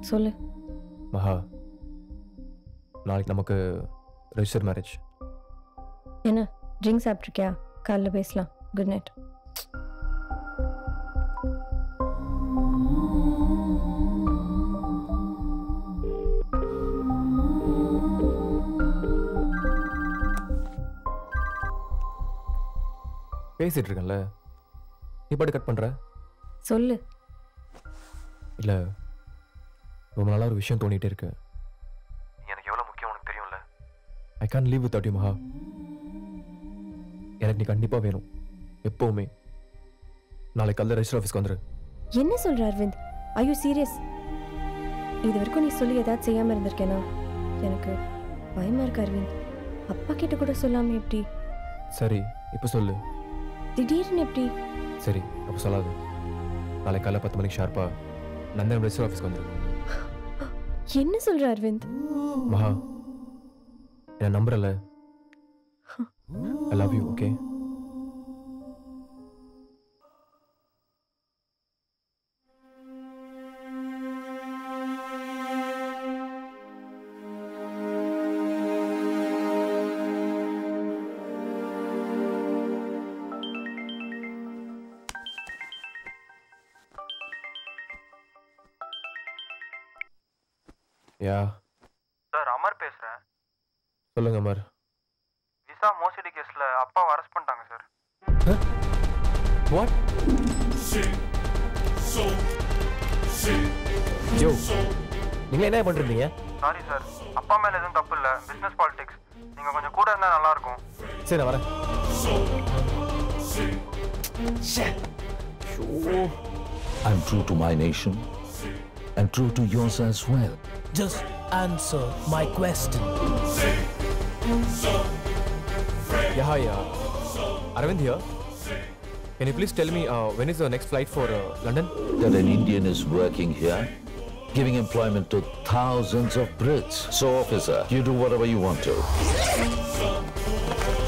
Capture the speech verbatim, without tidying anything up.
சொல்லு. மகா, நாளைக்கு நமக்கு ரெஜிஸ்டர் மேரேஜ். என்ன ட்ரிங்க் சாப்பிட்ருக்கியா? காலைல பேசலாம். Good night. பேசிட்டு இருக்கேன்ல, நீ பாட்டு கட் பண்ற. சொல்லு. இல்ல, ரொம்ப நாளா ஒரு விஷயம் தோணிட்டே இருக்கு. எனக்கு எவ்வளவு முக்கியம் உனக்கு தெரியும்ல. I can't leave without you Maha. எனக்கு நீ கண்டிப்பா வேணும், எப்பவுமே. நாளைக்கு காலைல ரெஜிஸ்டர் ஆஃபீஸ்க்கு வந்துரு. என்ன சொல்ற அரவிந்த்? Are you serious? இது வரைக்கும் நீ சொல்லி ஏதாவது செய்யாம இருந்திருக்கேனா? எனக்கு பயமா இருக்கு அரவிந்த். அப்பா கிட்ட கூட சொல்லாம எப்படி? சரி, இப்ப சொல்லு. திடீர்னு எப்படி? சரி, அப்ப சொல்லாது. நாளைக்கு காலைல பத்து மணிக்கு ஷார்ப்பா நந்தன் ரெஜிஸ்டர் ஆஃபீஸ்க்கு வந்துரு. என்ன சொல்ற அரவிந்த்? மகா, என்ன நம்புறல? I love you, okay? Yeah sir, Amar பேசுறேன். சொல்லுங்க அமர். விசா மோசடி கேஸ்ல அப்பாவை அரெஸ்ட் பண்ணிட்டாங்க சார். வாட்? யோ, நீங்க என்ன பண்றீங்க? சாரி சார், அப்பா மேல எதுவும் தப்பு இல்ல. Business politics. நீங்க கொஞ்சம் கூட இருந்தா நல்லா இருக்கும். சரி, நான் வரேன். I'm true to my nation and true to yours as well. Just answer my question. Yeah, hi, uh, Arvind here. Can you please tell me uh, when is the next flight for uh, London? That an Indian is working here, giving employment to thousands of Brits. So, officer, you do whatever you want to.